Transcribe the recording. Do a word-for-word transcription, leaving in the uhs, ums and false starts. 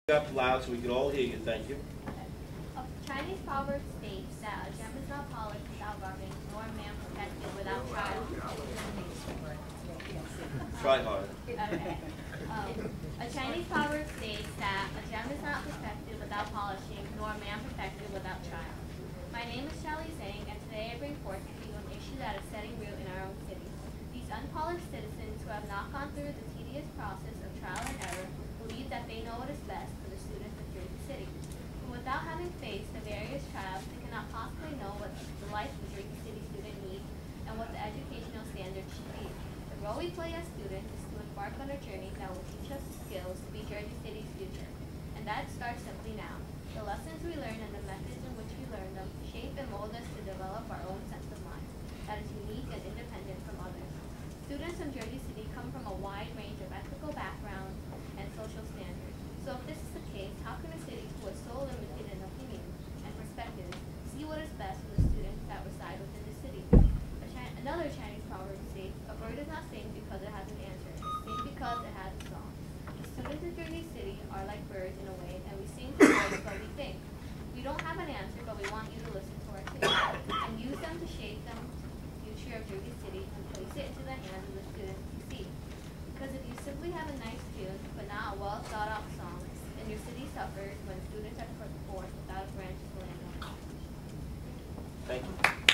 Up loud so we can all hear you. Thank you. A Chinese proverb states that a gem is not polished without rubbing, nor a man protected without trial. Try hard. Okay. Um, a Chinese proverb states that a gem is not perfected without polishing, nor a man perfected without trial. My name is Shelly Zhang, and today I bring forth to you an issue that is setting root in our own cities. These unpolished citizens who have not gone through the tedious process of trial and error believe that they know what is best for the students of Jersey City. But without having faced the various trials, they cannot possibly know what the life of a Jersey City student needs and what the educational standards should be. The role we play as students is to embark on a journey that will teach us the skills to be Jersey City's future. And that starts simply now. The lessons we learn and the methods in which we learn them shape and mold us to develop our own sense of mind that is unique and independent from others. Students from Jersey City come from a wide range of ethical backgrounds and social standards. So if this is the case, how can a city who is so limited in opinions and perspectives see what is best for the students that reside within the city? A Chi- another Chinese proverb states, a bird does not sing because it has an answer, it sings because it has a song. The students of Jersey City are like birds in a way, and we sing to birds but we think. We don't have an answer, but we want you to listen to our tunes and use them to shape them the future of Jersey City and place it into the hands of the students you see. Because if you simply have a nice tune, but not a well thought out song, then your city suffers when students are put forth without a branch to land on. Thank you.